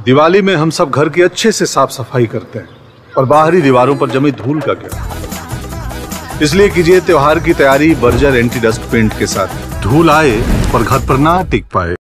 दिवाली में हम सब घर की अच्छे से साफ सफाई करते हैं और बाहरी दीवारों पर जमी धूल का क्या। इसलिए कीजिए त्योहार की तैयारी बर्जर एंटी डस्ट पेंट के साथ। धूल आए पर घर पर ना टिक पाए।